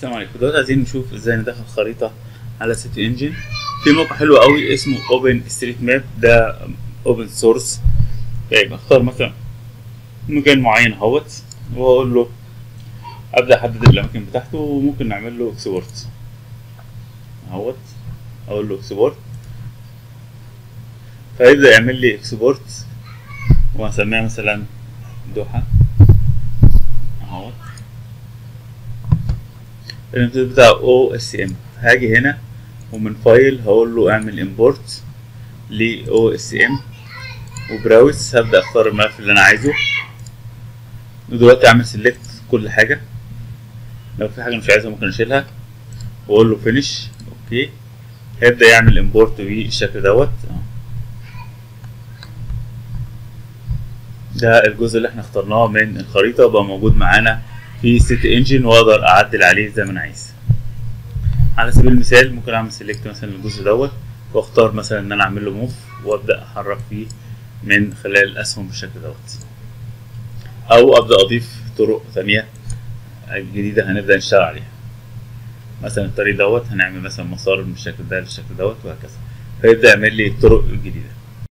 السلام عليكم. دلوقتي عايزين نشوف ازاي ندخل خريطة على سيتي انجن. في موقع حلو قوي اسمه اوبن ستريت ماب، ده اوبن سورس. طيب اختار مثلا مكان معين اهوت، واقول له ابدا احدد الاماكن بتاعته، وممكن نعمل له اكسبورت اهوت. اقول له اكسبورت، فيبدا يعمل لي اكسبورت، وهسميها مثلا دوحة اهوت. الامتداد بتاع او اس ام. هاجي هنا ومن فايل هقول له اعمل امبورت ل او اس ام وبراوز. هبدا اختار الملف اللي انا عايزه، ودلوقتي اعمل سيلكت كل حاجه. لو في حاجه مش عايزها ممكن اشيلها، واقول له فينيش. اوكي، هيبدا يعمل امبورت بالشكل دوت. ده الجزء اللي احنا اخترناه من الخريطه بقى موجود معانا في سيتي انجن، واقدر اعدل عليه زي ما انا عايز. على سبيل المثال ممكن اعمل سيلكت مثلا للجزء دوت، واختار مثلا ان انا اعمل له موف، وابدا احرك فيه من خلال الاسهم بالشكل دوت، او ابدا اضيف طرق ثانيه جديده هنبدا نشتغل عليها. مثلا الطريق دوت هنعمل مثلا مسار من الشكل ده للشكل دوت، وهكذا، فيبدا يعمل لي طرق جديده.